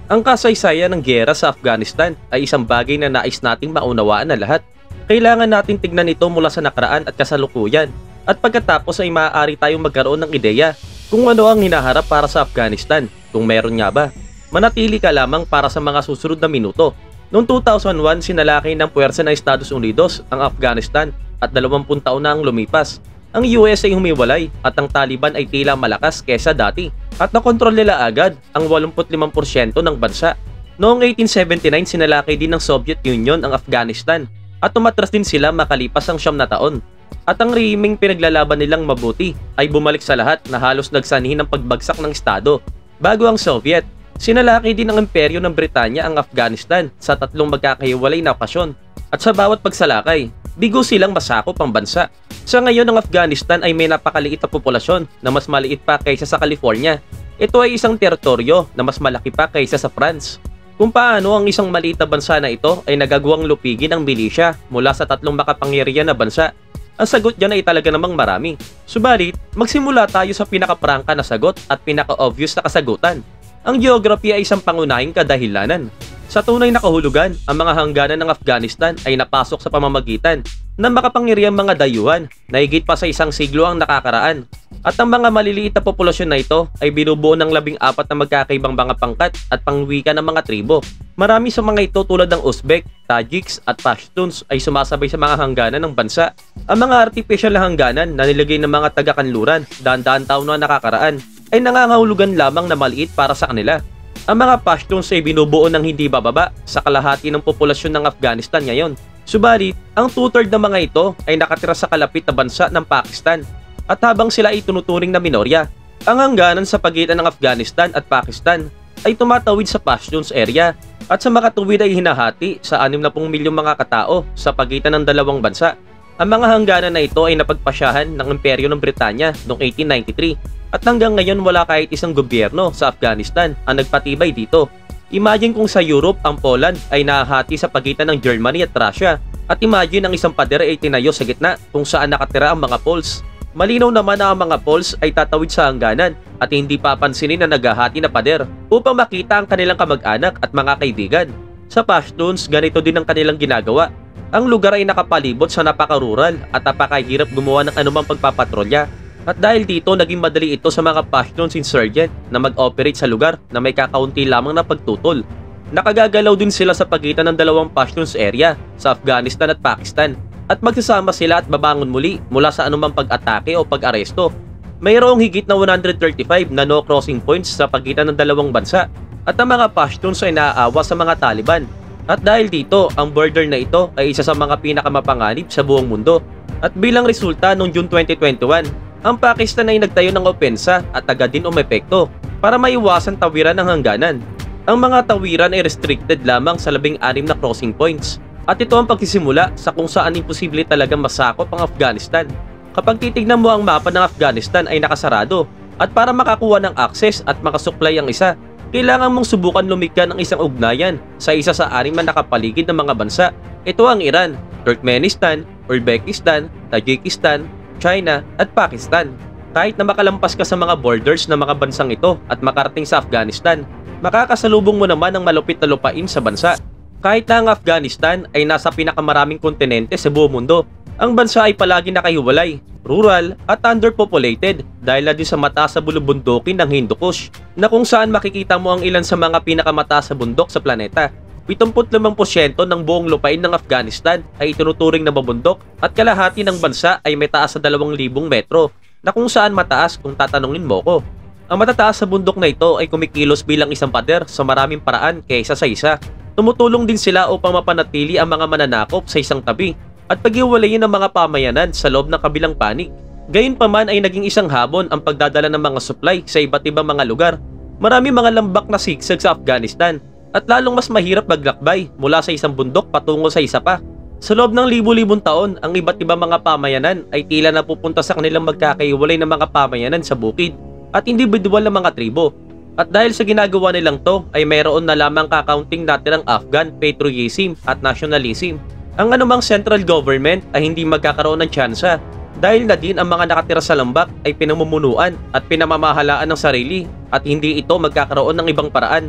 Ang kasaysayan ng giyera sa Afghanistan ay isang bagay na nais nating maunawaan na lahat. Kailangan natin tignan ito mula sa nakaraan at kasalukuyan, at pagkatapos ay maaari tayong magkaroon ng ideya kung ano ang hinaharap para sa Afghanistan, kung meron nga ba. Manatili ka lamang para sa mga susunod na minuto. Noong 2001, sinalakay ng puwersa ng Estados Unidos ang Afghanistan at 20 taon na ang lumipas. Ang US ay humiwalay at ang Taliban ay tila malakas kesa dati at nakontrol nila agad ang 85% ng bansa. Noong 1879, sinalakay din ng Soviet Union ang Afghanistan at umatras din sila makalipas ang 9 na taon. At ang rehimeng pinaglalaban nilang mabuti ay bumalik sa lahat na halos nagsanhi ng pagbagsak ng Estado. Bago ang Soviet, sinalakay din ng imperyo ng Britanya ang Afghanistan sa 3 magkakahiwalay na okasyon at sa bawat pagsalakay, bigo silang masakop ang bansa. Sa ngayon, ang Afghanistan ay may napakaliit na populasyon na mas maliit pa kaysa sa California. Ito ay isang teritoryo na mas malaki pa kaysa sa France. Kung paano ang isang maliit na bansa na ito ay nagagawang lupigin ng milisya mula sa 3 makapangyarihan na bansa, ang sagot dyan ay talaga namang marami. Subalit, magsimula tayo sa pinakaprangka na sagot at pinaka-obvious na kasagutan. Ang geography ay isang pangunahing kadahilanan. Sa tunay na kahulugan, ang mga hangganan ng Afghanistan ay napasok sa pamamagitan ng makapangyarihang mga dayuhan na higit pa sa 1 siglo ang nakakaraan. At ang mga maliliit na populasyon na ito ay binubuo ng 14 na magkakaibang mga pangkat at pangwika ng mga tribo. Marami sa mga ito tulad ng Uzbek, Tajiks at Pashtuns ay sumasabay sa mga hangganan ng bansa. Ang mga artificial na hangganan na nilagay ng mga taga-kanluran daan-daan taon na nakakaraan ay nangangahulugan lamang na maliit para sa kanila. Ang mga Pashtuns ay binubuo ng hindi bababa sa kalahati ng populasyon ng Afghanistan ngayon. Subalit, ang 2/3 ng mga ito ay nakatira sa kalapit na bansa ng Pakistan. At habang sila ay tunuturing na minorya, ang hangganan sa pagitan ng Afghanistan at Pakistan ay tumatawid sa Pashtuns area at sa makatuwid ay hinahati sa 60 milyong mga katao sa pagitan ng dalawang bansa. Ang mga hangganan na ito ay napagpasyahan ng Imperyo ng Britanya noong 1893 at hanggang ngayon wala kahit isang gobyerno sa Afghanistan ang nagpatibay dito. Imagine kung sa Europe ang Poland ay nahahati sa pagitan ng Germany at Russia at imagine ang isang pader ay tinayo sa gitna kung saan nakatira ang mga Poles. Malinaw naman na ang mga Poles ay tatawid sa hangganan at hindi papansinin na naghahati na pader upang makita ang kanilang kamag-anak at mga kaibigan. Sa Pashtuns, ganito din ang kanilang ginagawa. Ang lugar ay nakapalibot sa napaka-rural at napakahirap gumawa ng anumang pagpapatrolya. At dahil dito, naging madali ito sa mga Pashtuns insurgent na mag-operate sa lugar na may kakaunti lamang na pagtutol. Nakagagalaw din sila sa pagitan ng dalawang Pashtuns area sa Afghanistan at Pakistan at magsasama sila at babangon muli mula sa anumang pag-atake o pag-aresto. Mayroong higit na 135 na no crossing points sa pagitan ng dalawang bansa at ang mga Pashtuns ay naaawa sa mga Taliban. At dahil dito, ang border na ito ay isa sa mga pinakamapanganib sa buong mundo. At bilang resulta noong June 2021, ang Pakistan ay nagtayo ng opensa at agad din umepekto para maiwasan tawiran ng hangganan. Ang mga tawiran ay restricted lamang sa 16 na crossing points. At ito ang pagsisimula sa kung saan imposible talagang masakop ang Afghanistan. Kapag titignan mo ang mapa ng Afghanistan ay nakasarado at para makakuha ng access at makasupply ang isa, kailangan mong subukan lumikha ng isang ugnayan sa isa sa 6 na nakapaligid ng mga bansa. Ito ang Iran, Turkmenistan, Uzbekistan, Tajikistan, China at Pakistan. Kahit na makalampas ka sa mga borders ng mga bansang ito at makarating sa Afghanistan, makakasalubong mo naman ang malupit na lupain sa bansa. Kahit na ang Afghanistan ay nasa pinakamaraming kontinente sa buong mundo, ang bansa ay palagi nakahiwalay, rural at underpopulated dahil na din sa mataas sa bulubundukin ng Hindu Kush na kung saan makikita mo ang ilan sa mga pinakamataas sa bundok sa planeta. 75% ng buong lupain ng Afghanistan ay itinuturing na mabundok at kalahati ng bansa ay may taas sa 2,000 metro na kung saan mataas kung tatanungin mo ko. Ang matataas sa bundok na ito ay kumikilos bilang isang pader sa maraming paraan kaysa sa isa. Tumutulong din sila upang mapanatili ang mga mananakop sa isang tabi at paghiwalayin ang mga pamayanan sa loob ng kabilang panig. Gayunpaman ay naging isang habon ang pagdadala ng mga supply sa iba't ibang mga lugar. Marami mga lambak na sigsag sa Afghanistan at lalong mas mahirap maglakbay mula sa isang bundok patungo sa isa pa. Sa loob ng libu-libong taon, ang iba't ibang mga pamayanan ay tila napupunta sa kanilang magkakaiwalay na mga pamayanan sa bukid at individual na mga tribo. At dahil sa ginagawa nilang to ay mayroon na lamang kakaunting natirang Afghan patriotism at nationalism. Ang anumang central government ay hindi magkakaroon ng tsansa dahil na din ang mga nakatira sa lambak ay pinamumunuan at pinamamahalaan ng sarili at hindi ito magkakaroon ng ibang paraan.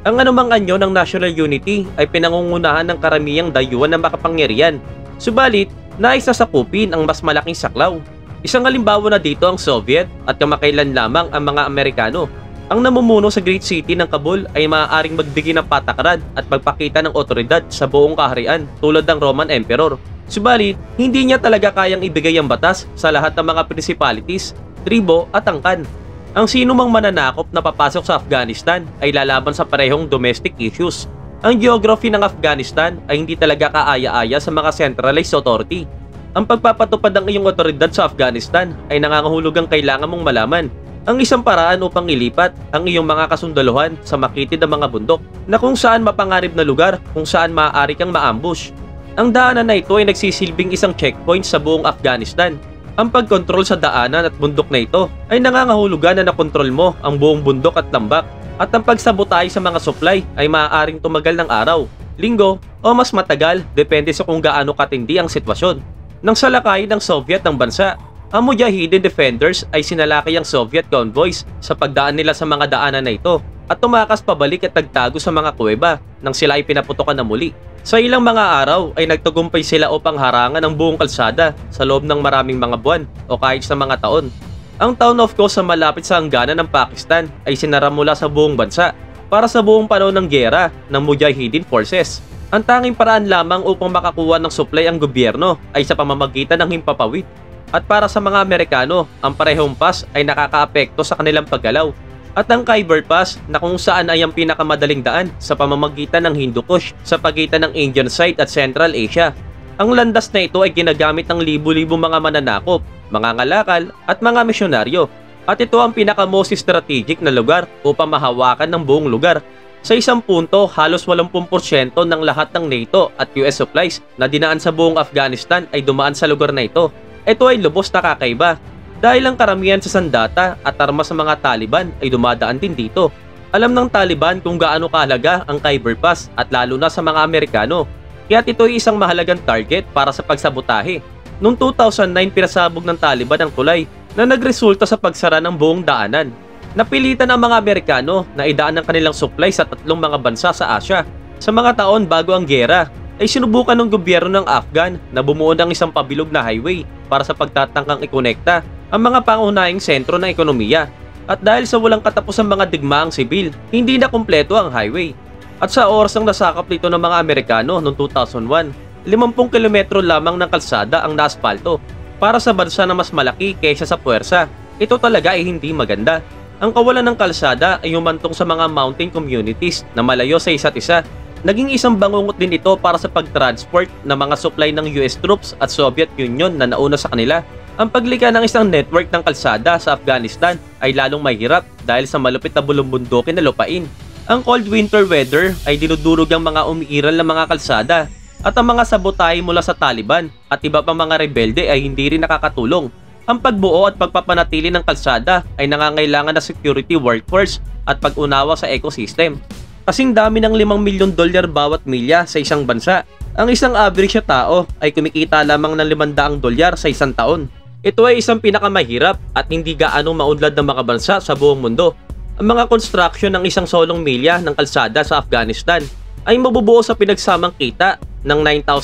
Ang anumang anyo ng national unity ay pinangungunahan ng karamihang dayuhan na makapangyarihan. Subalit, nais na sakupin ang mas malaking saklaw. Isang halimbawa na dito ang Soviet at kamakailan lamang ang mga Amerikano. Ang namumuno sa Great City ng Kabul ay maaaring magbigay ng patakaran at magpakita ng otoridad sa buong kaharian tulad ng Roman Emperor. Subalit, hindi niya talaga kayang ibigay ang batas sa lahat ng mga principalities, tribo at angkan. Ang sinumang mananakop na papasok sa Afghanistan ay lalaban sa parehong domestic issues. Ang geography ng Afghanistan ay hindi talaga kaaya-aya sa mga centralized authority. Ang pagpapatupad ng iyong otoridad sa Afghanistan ay nangangahulugang kailangan mong malaman ang isang paraan upang ilipat ang iyong mga kasundaluhan sa makitid na mga bundok na kung saan mapanganib na lugar kung saan maaari kang maambush. Ang daanan na ito ay nagsisilbing isang checkpoint sa buong Afghanistan. Ang pagkontrol sa daanan at bundok na ito ay nangangahulugan na nakontrol mo ang buong bundok at tambak at ang pagsabotahe sa mga supply ay maaaring tumagal ng araw, linggo o mas matagal depende sa kung gaano katindi ang sitwasyon. Nang salakayin ng Soviet ng bansa, ang Mujahideen Defenders ay sinalakay ang Soviet convoys sa pagdaan nila sa mga daanan na ito at tumakas pabalik at nagtago sa mga kuweba nang sila ay pinaputokan na muli. Sa ilang mga araw ay nagtagumpay sila upang harangan ang buong kalsada sa loob ng maraming mga buwan o kahit sa mga taon. Ang town of Khost sa malapit sa hangganan ng Pakistan ay sinara mula sa buong bansa para sa buong panahon ng giyera ng Mujahideen Forces. Ang tanging paraan lamang upang makakuha ng supply ang gobyerno ay sa pamamagitan ng himpapawid. At para sa mga Amerikano, ang parehong pass ay nakakaapekto sa kanilang paggalaw. At ang Khyber Pass na kung saan ay ang pinakamadaling daan sa pamamagitan ng Hindu Kush sa pagitan ng Indian side at Central Asia. Ang landas na ito ay ginagamit ng libu-libu mga mananakop, mga ngalakal at mga misyonaryo. At ito ang pinaka-most strategic na lugar upang mahawakan ng buong lugar. Sa isang punto, halos 80% ng lahat ng NATO at US supplies na dinaan sa buong Afghanistan ay dumaan sa lugar na ito. Ito ay lubos na kakaiba. Dahil ang karamihan sa sandata at armas ng mga Taliban ay dumadaan din dito. Alam ng Taliban kung gaano kahalaga ang Khyber Pass at lalo na sa mga Amerikano. Kaya't ito ay isang mahalagang target para sa pagsabotahe. Noong 2009 pinasabog ng Taliban ang tulay na nagresulta sa pagsara ng buong daanan. Napilitan ang mga Amerikano na idaan ang kanilang supply sa tatlong mga bansa sa Asia. Sa mga taon bago ang giyera, ay sinubukan ng gobyerno ng Afghan na bumuo ng isang pabilog na highway para sa pagtatangkang ikonekta ang mga pangunahing sentro ng ekonomiya. At dahil sa walang katapusang mga digmaang sibil, hindi na kumpleto ang highway. At sa oras ng nasakap nito ng mga Amerikano noong 2001, 50 kilometro lamang ng kalsada ang naaspalto. Para sa bansa na mas malaki kaysa sa puwersa, ito talaga ay hindi maganda. Ang kawalan ng kalsada ay humantong sa mga mountain communities na malayo sa isa't isa. Naging isang bangungot din ito para sa pag-transport ng mga supply ng US troops at Soviet Union na nauna sa kanila. Ang paglikha ng isang network ng kalsada sa Afghanistan ay lalong mahirap dahil sa malupit na bulumbundukin na lupain. Ang cold winter weather ay dinudurog ang mga umiiral na mga kalsada at ang mga sabotahe mula sa Taliban at iba pang mga rebelde ay hindi rin nakakatulong. Ang pagbuo at pagpapanatili ng kalsada ay nangangailangan ng security workforce at pag-unawa sa ecosystem. Kasing dami ng $5 milyon bawat milya sa isang bansa, ang isang average na tao ay kumikita lamang ng $500 sa isang taon. Ito ay isang pinakamahirap at hindi gaano maunlad ng mga bansa sa buong mundo. Ang mga construction ng isang solong milya ng kalsada sa Afghanistan ay mabubuo sa pinagsamang kita ng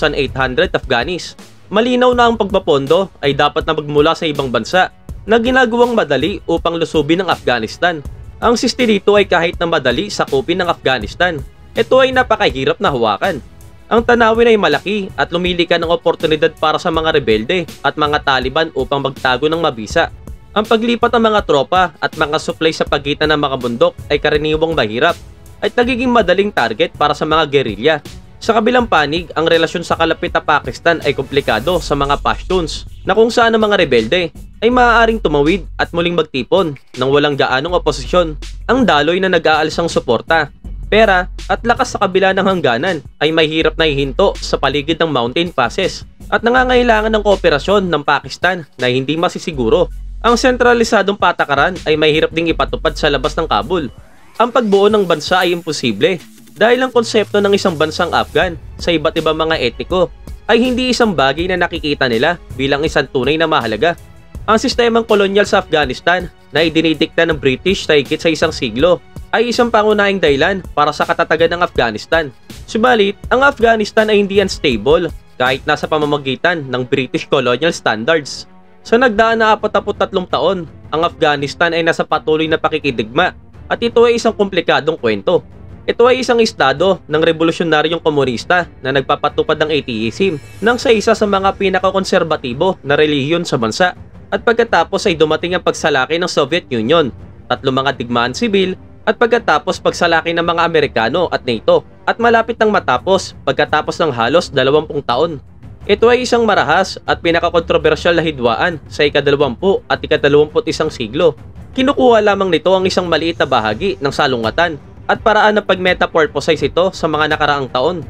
9,800 Afghanis. Malinaw na ang pagpapondo ay dapat na magmula sa ibang bansa na ginagawang madali upang lusubin ang Afghanistan. Ang siste dito ay kahit na madali sakupin ng Afghanistan, ito ay napakahirap na hawakan. Ang tanawin ay malaki at lumili ka ng oportunidad para sa mga rebelde at mga Taliban upang magtago ng mabisa. Ang paglipat ng mga tropa at mga supply sa pagitan ng mga bundok ay karaniwang mahirap at nagiging madaling target para sa mga gerilya. Sa kabilang panig, ang relasyon sa kalapit na Pakistan ay komplikado sa mga Pashtuns na kung saan ang mga rebelde ay maaaring tumawid at muling magtipon nang walang gaanong oposisyon. Ang daloy na nag-aalsang suporta, pera at lakas sa kabila ng hangganan ay mahirap na ihinto sa paligid ng mountain passes at nangangailangan ng kooperasyon ng Pakistan na hindi masisiguro. Ang sentralisadong patakaran ay mahirap ding ipatupad sa labas ng Kabul. Ang pagbuo ng bansa ay imposible dahil ang konsepto ng isang bansang Afghan sa iba't ibang mga etniko ay hindi isang bagay na nakikita nila bilang isang tunay na mahalaga. Ang sistemang kolonyal sa Afghanistan na idinidikta ng British sa higit sa isang siglo ay isang pangunahing dahilan para sa katatagan ng Afghanistan. Subalit, ang Afghanistan ay hindi unstable kahit nasa pamamagitan ng British colonial standards. Sa nagdaan na 43 taon, ang Afghanistan ay nasa patuloy na pakikidigma at ito ay isang komplikadong kwento. Ito ay isang estado ng revolusyonaryong komunista na nagpapatupad ng atheism nang sa isa sa mga pinakakonserbatibo na relihiyon sa bansa. At pagkatapos ay dumating ang pagsalaki ng Soviet Union, 3 mga digmaan sibil, at pagkatapos pagsalaki ng mga Amerikano at NATO, at malapit nang matapos pagkatapos ng halos 20 taon. Ito ay isang marahas at pinakakontrobersyal na hidwaan sa ika-20 at ika-21 siglo. Kinukuha lamang nito ang isang maliit na bahagi ng salungatan at paraan ng pag-metapurposize ito sa mga nakaraang taon.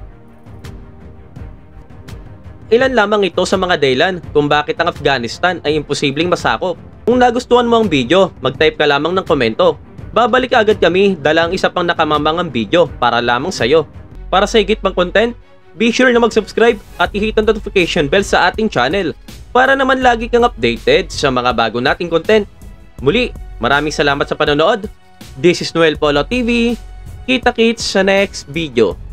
Ilan lamang ito sa mga dahilan kung bakit ang Afghanistan ay imposibleng masakop. Kung nagustuhan mo ang video, mag-type ka lamang ng komento. Babalik agad kami dala ang isa pang nakamamangang video para lamang sa'yo. Para sa higit pang content, be sure na mag-subscribe at i-hit ang notification bell sa ating channel para naman lagi kang updated sa mga bago nating content. Muli, maraming salamat sa panonood. This is Noel Polo TV. Kita-kits sa next video.